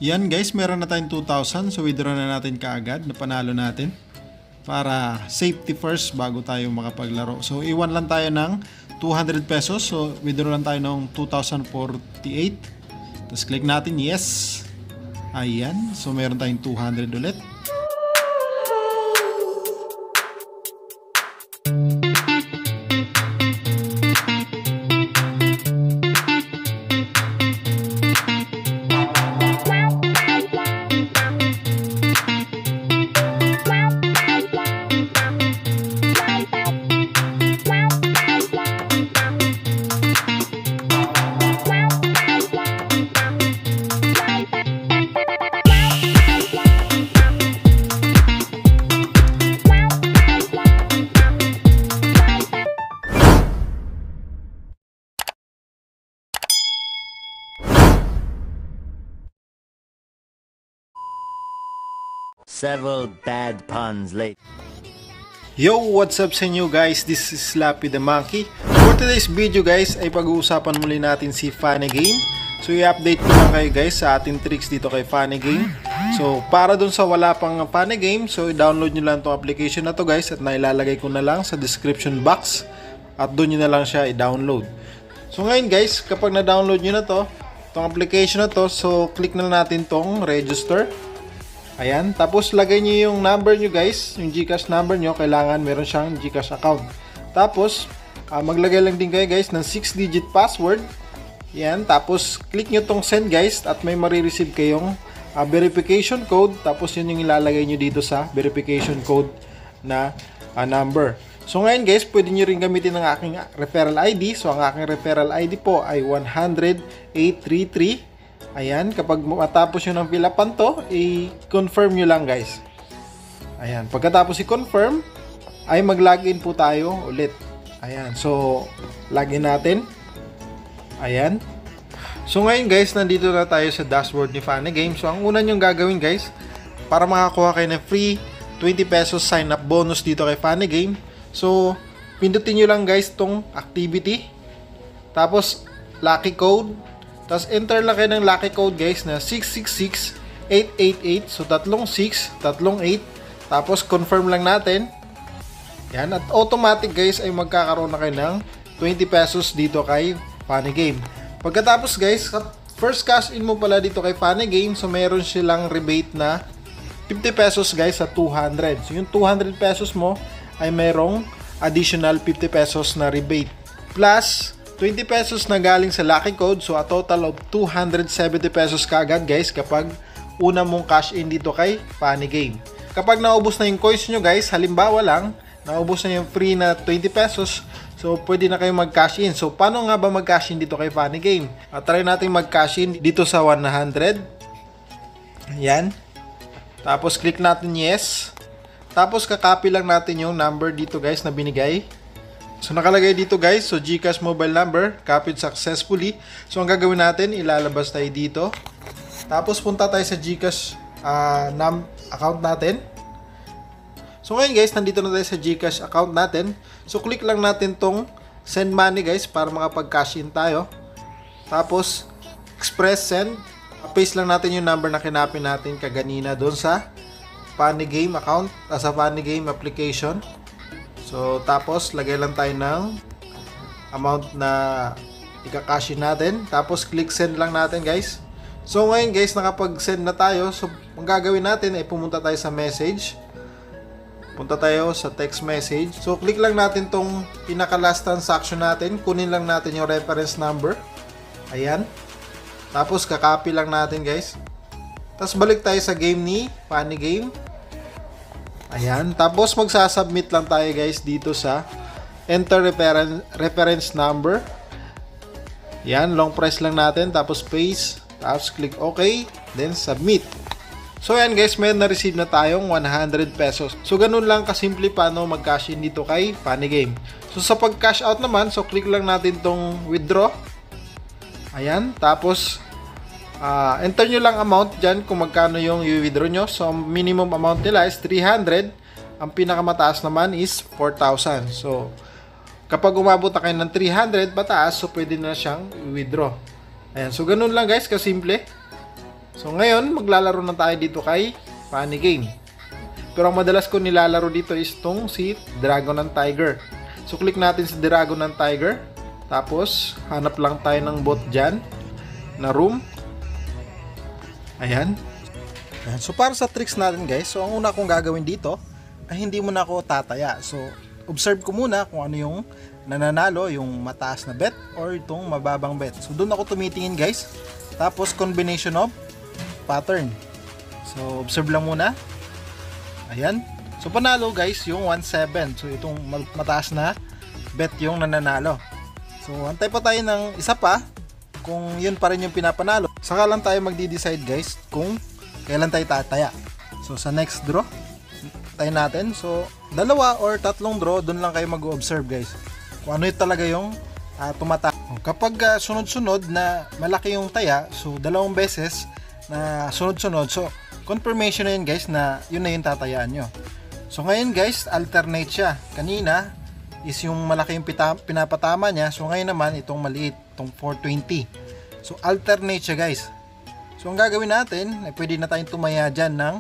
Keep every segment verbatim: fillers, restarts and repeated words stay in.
Yan guys, meron na tayong two thousand. So withdraw na natin kaagad. Napanalo natin. Para safety first bago tayo makapaglaro. So iwan lang tayo ng two hundred pesos. So withdraw lang tayo ng two thousand forty-eight. Tapos click natin yes. Ayan. So meron tayong two hundred ulit. Several bad puns later. Yo, what's up sa inyo guys? This is Slappy the Monkey. For today's video guys, ay pag-uusapan muli natin si Funny Game. So i-update ko lang kayo guys sa ating tricks dito kay Funny Game. So para dun sa wala pang Funny Game, so i-download nyo lang itong application na to guys at nailalagay ko na lang sa description box at dun nyo na lang siya i-download. So ngayon guys, kapag na-download nyo na to, itong application na to, so click na natin tong register. Ayan, tapos lagay nyo yung number nyo guys, yung GCash number nyo, kailangan meron siyang GCash account. Tapos, uh, maglagay lang din kayo guys ng six digit password. Ayan, tapos click nyo tong send guys at may marireceive kayong uh, verification code. Tapos yun yung ilalagay nyo dito sa verification code na uh, number. So ngayon guys, pwede nyo rin gamitin ang aking referral I D. So ang aking referral I D po ay one hundred eight thirty-three. Ayan, kapag matapos nyo ng fill upan to, i-confirm nyo lang guys. Ayan, pagkatapos i-confirm, ay mag-login po tayo ulit. Ayan, so, login natin. Ayan. So ngayon guys, nandito na tayo sa dashboard ni Funny Game. So ang una nyong gagawin guys, para makakuha kayo ng free twenty pesos sign up bonus dito kay Funny Game. So, pindutin nyo lang guys tong activity. Tapos, lucky code. Tapos enter lang kayo ng lucky code guys na six six six eight eight eight. So tatlong six, tatlong eight. Tapos confirm lang natin. Yan. At automatic guys ay magkakaroon na kayo ng twenty pesos dito kay Funny Game. Pagkatapos guys, first cash in mo pala dito kay Funny Game. So meron silang rebate na fifty pesos guys sa two hundred. So yung two hundred pesos mo ay merong additional fifty pesos na rebate. Plus twenty pesos na galing sa lucky code. So a total of two hundred seventy pesos kaagad guys kapag una mong cash in dito kay Funny Game. Kapag naubos na yung coins nyo guys, halimbawa lang, naubos na yung free na twenty pesos, so pwede na kayo mag-cash in. So paano nga ba mag-cash in dito kay Funny Game? At try natin mag-cash in dito sa one hundred. Yan. Tapos click natin yes. Tapos kakopy lang natin yung number dito guys na binigay. So nakalagay dito guys, so GCash mobile number, copied successfully. So ang gagawin natin, ilalabas tayo dito. Tapos punta tayo sa GCash uh, num account natin. So ngayon guys, nandito na tayo sa GCash account natin. So click lang natin tong send money guys para makapag-cash in tayo. Tapos express send, paste lang natin yung number na kinapin natin kaganina doon sa Funny Game account, uh, sa Funny Game application. So, tapos, lagay lang tayo ng amount na ika-cash in natin. Tapos, click send lang natin, guys. So, ngayon, guys, nakapag-send na tayo. So, ang gagawin natin ay pumunta tayo sa message. Punta tayo sa text message. So, click lang natin tong pinaka-last transaction natin. Kunin lang natin yung reference number. Ayan. Tapos, kakopy lang natin, guys. Tapos, balik tayo sa game ni Funny Game. Ayan, tapos magsasubmit lang tayo guys dito sa enter referen reference number. Yan, long press lang natin, tapos paste, tapos click OK, then submit. So yan guys, may na-receive na tayong one hundred pesos. So ganun lang kasimple paano mag-cash in dito kay Funny Game. So sa pag-cash out naman, so click lang natin tong withdraw. Ayan, tapos Uh, enter nyo lang amount dyan kung magkano yung i-withdraw nyo. So, minimum amount nila is three hundred. Ang pinakamataas naman is four thousand. So, kapag umabot na kayo ng three hundred pataas, so pwede na siyang i-withdraw. Ayan. So, ganun lang guys, kasimple. So ngayon, maglalaro na tayo dito kay Funny Game. Pero ang madalas ko nilalaro dito is tong si Dragon and Tiger. So click natin si Dragon and Tiger. Tapos, hanap lang tayo ng bot dyan na room. Ayan. Ayan. So para sa tricks natin guys, so ang una kong gagawin dito ay hindi muna ako tataya. So observe ko muna kung ano yung nananalo, yung mataas na bet or itong mababang bet. So doon ako tumitingin guys. Tapos combination of pattern. So observe lang muna. Ayan. So panalo guys yung one seven. So itong mataas na bet yung nananalo. So antay pa tayo ng isa pa kung yun pa rin yung pinapanalo. Saka lang tayo magdi-decide guys kung kailan tayo tataya. So sa next draw tayo natin. So dalawa or tatlong draw, doon lang kayo mag-observe guys. Kung ano yung talaga yung uh, tumata. Kapag uh, sunod-sunod na malaki yung taya, so dalawang beses na sunod-sunod, so confirmation na yun guys na yun na yung tatayaan nyo. So ngayon guys, alternate siya. Kanina is yung malaki yung pita, pinapatama niya. So ngayon naman itong maliit, itong four twenty. So alternate siya guys. So ang gagawin natin, ay pwede na tayong tumaya dyan ng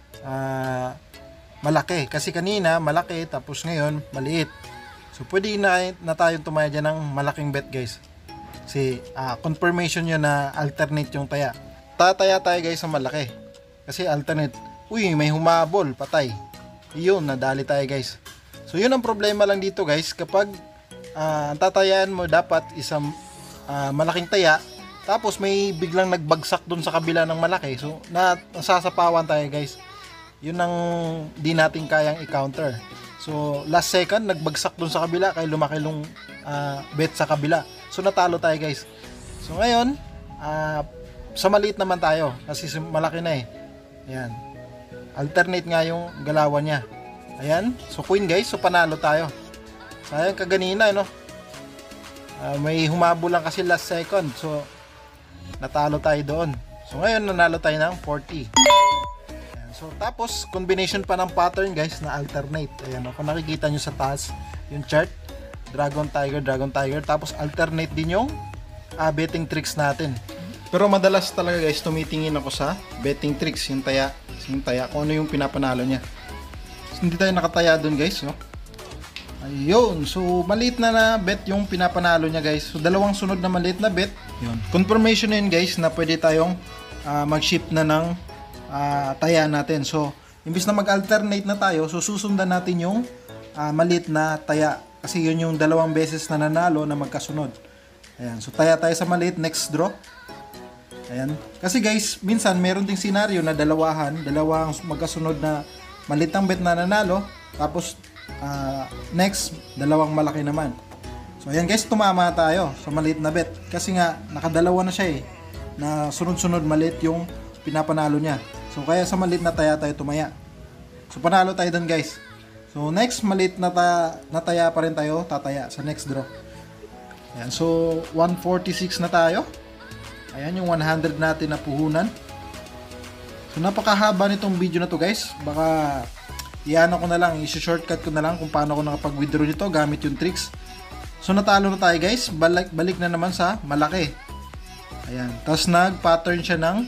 uh, malaki. Kasi kanina malaki, tapos ngayon maliit. So pwede na, na tayong tumaya dyan ng malaking bet guys. Kasi uh, confirmation yun na alternate yung taya. Tataya tayo guys sa malaki. Kasi alternate. Uy, may humabol, patay. Yun, nadali tayo guys. So yun ang problema lang dito guys. Kapag uh, ang tatayaan mo dapat isang uh, malaking taya, tapos may biglang nagbagsak dun sa kabila ng malaki. So na, nasasapawan tayo guys. Yun ang di natin kayang i-counter. So last second nagbagsak dun sa kabila kaya lumaki yung uh, bet sa kabila. So natalo tayo guys. So ngayon uh, sa maliit naman tayo kasi malaki na eh. Ayan. Alternate nga yung galawan niya. Ayan. So queen guys. So panalo tayo. Sayang kaganina no. Uh, may humabol lang kasi last second. So natalo tayo doon. So ngayon nanalo tayo ng forty. So tapos combination pa ng pattern guys na alternate. Ayan o, kung nakikita nyo sa taas yung chart, Dragon Tiger, Dragon Tiger, tapos alternate din yung uh, betting tricks natin. Pero madalas talaga guys tumitingin ako sa betting tricks, yung taya, yung taya, kung ano yung pinapanalo niya. So, hindi tayo nakataya dun guys, no? Ayun, so maliit na na bet yung pinapanalo niya guys. So dalawang sunod na maliit na bet. Yun. Confirmation na yun guys na pwede tayong uh, mag-shift na ng Uh, taya natin. So, imbis na mag-alternate na tayo, so susundan natin yung uh, maliit na taya. Kasi yun yung dalawang beses na nanalo na magkasunod. Ayan. So, taya tayo sa maliit. Next draw. Ayan. Kasi guys, minsan meron ding senaryo na dalawahan. Dalawang magkasunod na maliit ang bet na nanalo. Tapos, uh, next, dalawang malaki naman. So, ayan guys, tumama tayo sa maliit na bet. Kasi nga, nakadalawa na siya eh. Na sunod-sunod maliit yung pinapanalo niya. So kaya sa maliit na taya tayo tumaya. So panalo tayo dun guys. So next maliit na, ta na taya pa rin tayo tataya sa next draw. Ayan, so one forty-six na tayo. Ayan yung one hundred natin na puhunan. So napakahaba nitong video na to guys. Baka iano ko na lang, i-shortcut ko na lang kung paano ko nakapag-withdraw nito gamit yung tricks. So natalo na tayo guys. Balik, balik na naman sa malaki. Ayan. Tapos nag-pattern siya ng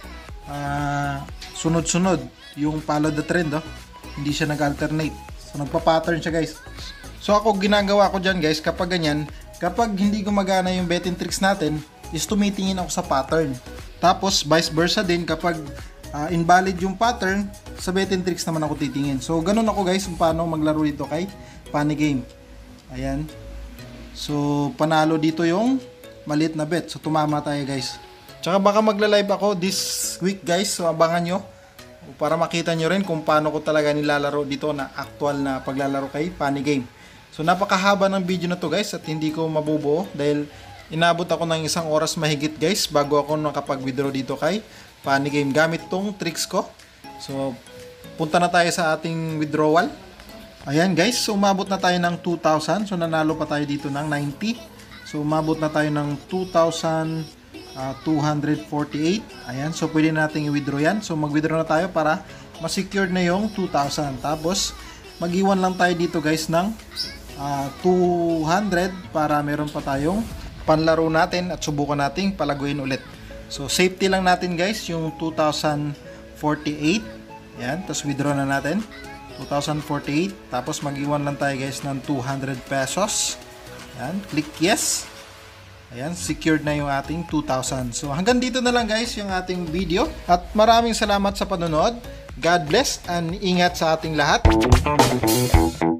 uh, sunod-sunod yung follow the trend, oh. Hindi siya nag-alternate. So nagpa-pattern siya guys. So ako ginagawa ko dyan guys kapag ganyan, kapag hindi gumagana yung betting tricks natin, is tumitingin ako sa pattern. Tapos vice versa din kapag uh, invalid yung pattern, sa betting tricks naman ako titingin. So ganun ako guys kung paano maglaro dito kay Funny Game. Ayan. So panalo dito yung maliit na bet. So tumama tayo guys. Tsaka baka magla-live ako this week guys. So abangan nyo para makita nyo rin kung paano ko talaga nilalaro dito na actual na paglalaro kay Funny Game. So napakahaba ng video na to guys at hindi ko mabubuo dahil inabot ako ng isang oras mahigit guys bago ako nakapag-withdraw dito kay Funny Game gamit tong tricks ko. So punta na tayo sa ating withdrawal. Ayan guys, so umabot na tayo ng two thousand. So nanalo pa tayo dito ng ninety. So umabot na tayo ng two thousand two hundred forty-eight. Ayan, so pwede natin i-withdraw yan. So mag-withdraw na tayo para ma-secure na yung two thousand. Tapos mag-iwan lang tayo dito guys ng uh, two hundred para meron pa tayong panlaro natin at subukan nating palaguin ulit. So safety lang natin guys yung two thousand forty-eight. Yan, tapos withdraw na natin. two thousand forty-eight. Tapos mag-iwan lang tayo guys ng two hundred pesos. Yan, click yes. Ayan, secured na yung ating two thousand. So hanggang dito na lang guys yung ating video. At maraming salamat sa panonood. God bless and ingat sa ating lahat.